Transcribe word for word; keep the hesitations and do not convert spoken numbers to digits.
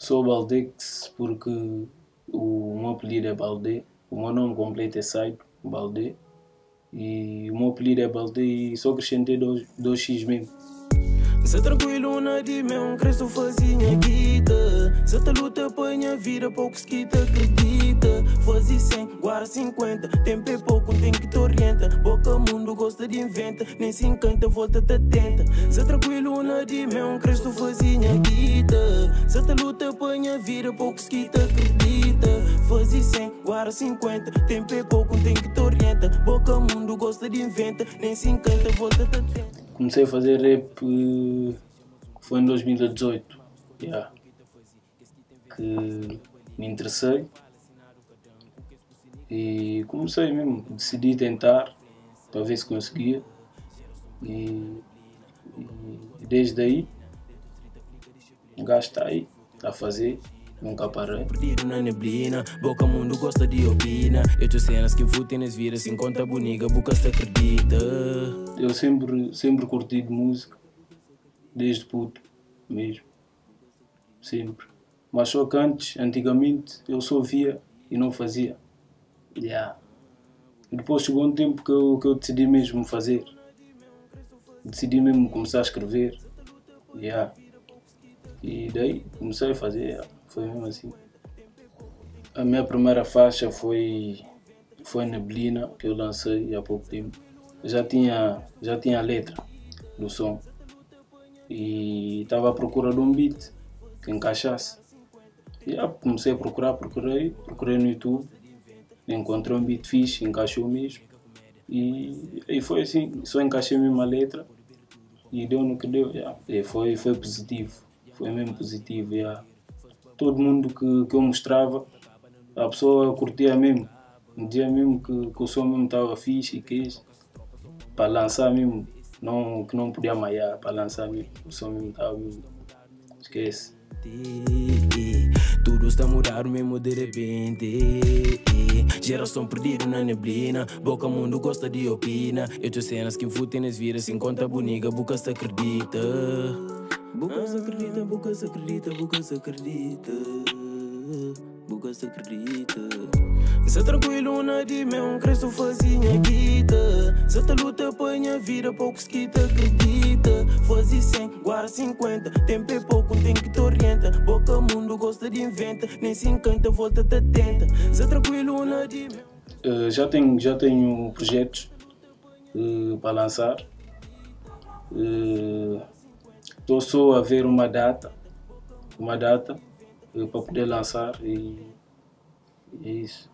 Sou Baldex porque o meu apelido é Baldé, o meu nome completo é Saido Baldé e o meu apelido é Baldé e só acrescentei dois x mesmo. Se tranquilo na de meu cresto fazia guita. Se te luta apanha vira pouco se te acredita. Fazia cem, guarda cinquenta. Tempo é pouco, tem que te orienta. Boca mundo gosta de inventa. Nem se encanta, volta te atenta. Se tranquilo na de meu cresto fazia guita. Se te luta apanha vira pouco se te acredita. Fazia cem, guarda cinquenta. Tempo é pouco, tem que te orienta. Boca mundo gosta de inventa. Nem se encanta, volta te atenta. Comecei a fazer rap foi em dois mil e dezoito, yeah, que me interessei e comecei mesmo, decidi tentar para ver se conseguia e, e desde aí o gajo está aí, está a fazer, nunca parei. Perdido na neblina, boca mundo gosta de opina. Eu te cenas que futem nas viras, se encontra bonita, boca se acredita. Eu sempre, sempre curti de música, desde puto mesmo, sempre. Mas só que antes, antigamente, eu só via e não fazia. Yeah. E depois chegou um tempo que eu, que eu decidi mesmo fazer. Decidi mesmo começar a escrever. Yeah. E daí comecei a fazer, yeah. Foi mesmo assim. A minha primeira faixa foi, foi Neblina, que eu lancei há pouco tempo. Já tinha, já tinha a letra do som e estava à procura de um beat que encaixasse. E yeah, comecei a procurar, procurei, procurei no YouTube, encontrei um beat fixe, encaixou mesmo e, e foi assim, só encaixei mesmo a letra e deu no que deu. Yeah. E foi, foi positivo, foi mesmo positivo. Yeah. Todo mundo que, que eu mostrava, a pessoa curtia mesmo, dizia mesmo que, que o som mesmo estava fixe e quis para lançar mesmo, não, que não podia maiar, para lançar mesmo, o som mesmo estava mesmo, esquece. Tudo está a mudar mesmo de repente. Geração perdida na neblina. Boca mundo gosta de opina. Eu te cenas que futem nas viras, se encontra bonita, boca se acredita. Boca se acredita, boca se acredita, boca se acredita. Boca se acredita. Se tranquilo na de meu cresto fazia guita. Se te luta apanha vira pouco se te acredita. Fazia cem, guarda cinquenta. Tempo é pouco, tem que te orienta. Boca mundo gosta de inventa. Nem se encanta, volta te atenta. Se tranquilo na de uh, já tenho já tenho projetos uh, para lançar. Estou uh, só a ver uma data, uma data uh, para poder lançar e é isso.